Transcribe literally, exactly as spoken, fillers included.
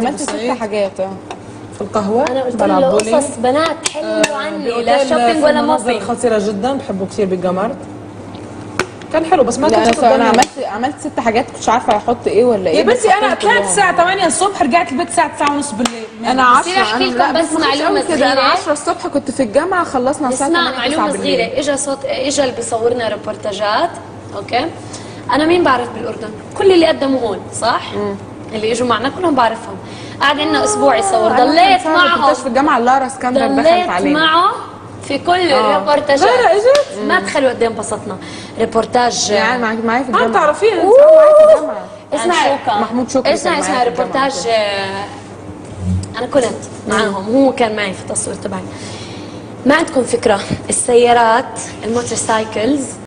عملت ست حاجات اه في القهوه. انا قلت له قصص بنات حلوا عني، لا شوبينج ولا مافي. خطيره جدا، بحبه كثير بالجمر، كان حلو بس ما كنت انا انا عملت عملت ست حاجات كنتش عارفه احط ايه ولا ايه. يا بنتي انا طلعت الساعه ثمانية الصبح، رجعت البيت الساعه تسعة ونص بالليل. انا عشرة. احكي لكم بس معلومه صغيره. انا عشرة الصبح كنت في الجامعه، خلصنا الساعه اسمع معلومه صغيره. اجى صوت، اجى اللي بيصور لنا ريبورتاجات، اوكي؟ انا مين بعرف بالاردن؟ كل اللي قدموا هون صح؟ مم. اللي اجوا معنا كلهم بعرفهم. قعد لنا اسبوع يصور، ضليت معه. كنت في الجامعه لارا اسكندر دخلت علينا، ضليت معه في كل الريبورتاجات. غير اجت ما تخيلوا قد ايه انبسطنا. ريبورتاج يعني معي معي في الجامعه. انت تعرفين انت معي في الجامعه. اسمعي محمود شكري اسمعي اسمعي ريبورتاج. انا كنت معاهم، هو كان معي في التصوير تبعي. ما عندكم فكره، السيارات الموتور سايكلز